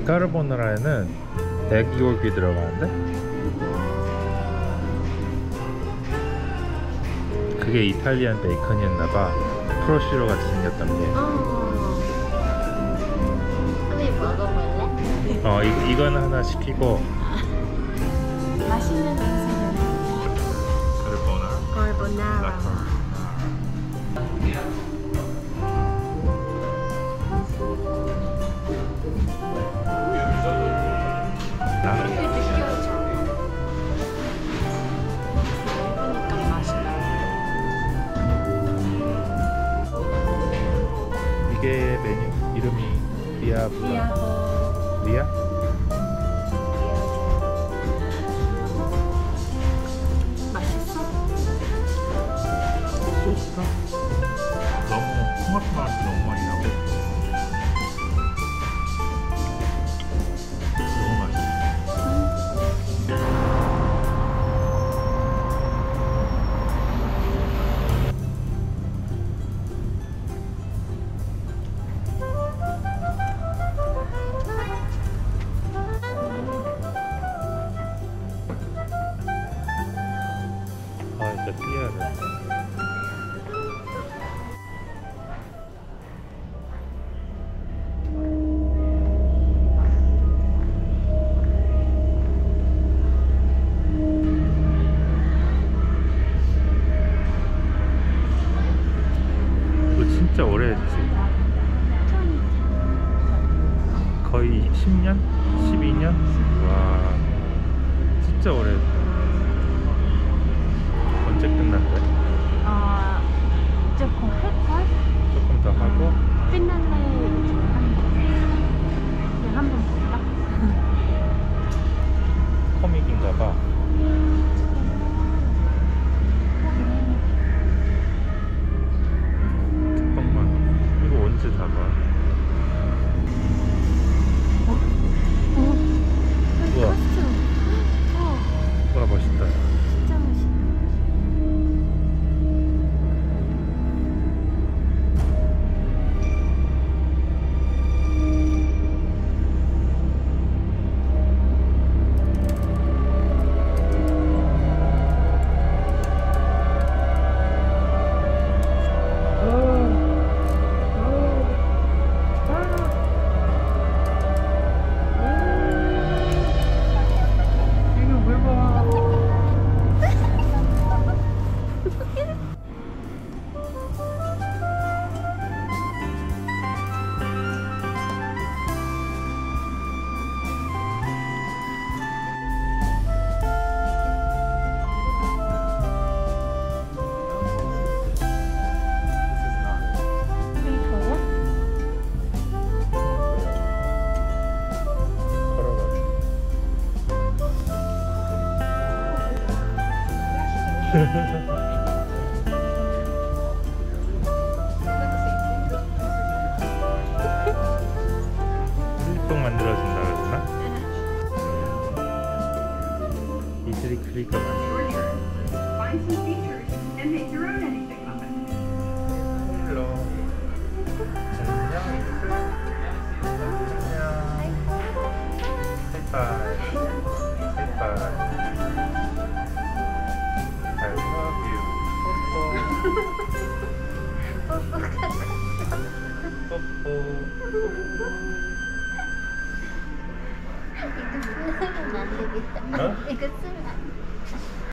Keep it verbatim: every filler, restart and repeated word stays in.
까르보나라에는 돼지고기 들어가는데? 그게 이탈리안 베이컨이었나봐. 프로시로 같이 생겼던 게. 어. 언니 먹어볼래? 어, 이, 이건 하나 시키고. 맛있는 음식은? 까르보나라. 까르보나라. 이게 메뉴 이름이 리아브가 리아? 맛있어? 소스가 너무 토마토 맛이 너무 많이 나고 너무 맛있어. 띠아를 이거 진짜 오래 했지. 거의 십 년? 십이 년? 와 진짜 오래 했다. 언제 끝난대? 어, 조금 할걸? 조금 더 하고 끝날래 이제 한 번 볼까? 코믹인가봐. 잠깐만 이거 언제 다 봐? 어? 어? 우와. 어. 와 멋있다. 진짜 멋있다. 필통 만들어준다 그러나? 이슬이 클리커 만들어줘. 헬로. 안녕 이슬. 안녕. 하이파이. 하이파이. I love you. 뽀뽀. 이거 쓰면 안 되겠다. 어? 이거 쓰면 안 돼.